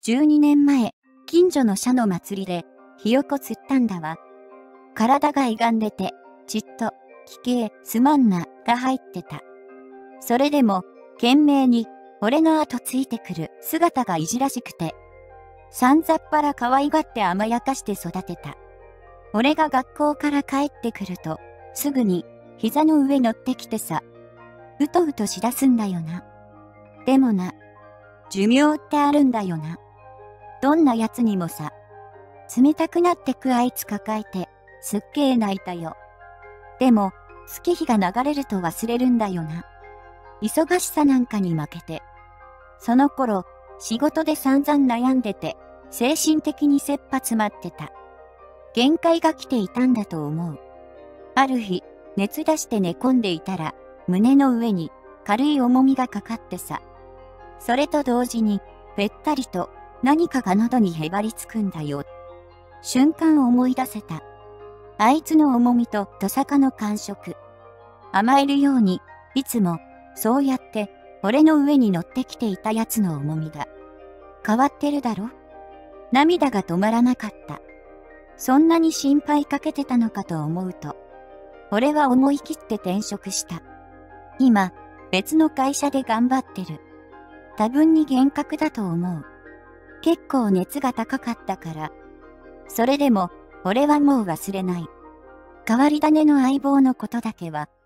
12年前、近所の社の祭りで、ひよこ釣ったんだわ。体が歪んでて、ちっと、奇形、すまんな、が入ってた。それでも、懸命に、俺の後ついてくる姿がいじらしくて、さんざっぱら可愛がって甘やかして育てた。俺が学校から帰ってくると、すぐに、膝の上乗ってきてさ、うとうとしだすんだよな。でもな、寿命ってあるんだよな。どんな奴にもさ、冷たくなってくあいつ抱えて、すっげー泣いたよ。でも、月日が流れると忘れるんだよな。忙しさなんかに負けて。その頃、仕事で散々悩んでて、精神的に切羽詰まってた。限界が来ていたんだと思う。ある日、熱出して寝込んでいたら、胸の上に軽い重みがかかってさ。それと同時に、ぺったりと何かが喉にへばりつくんだよ。瞬間思い出せた。あいつの重みとトサカの感触。甘えるように、いつも、そうやって、俺の上に乗ってきていたやつの重みだ。変わってるだろ？涙が止まらなかった。そんなに心配かけてたのかと思うと、俺は思い切って転職した。今、別の会社で頑張ってる。多分に厳格だと思う。結構熱が高かったから。それでも、俺はもう忘れない。変わり種の相棒のことだけは、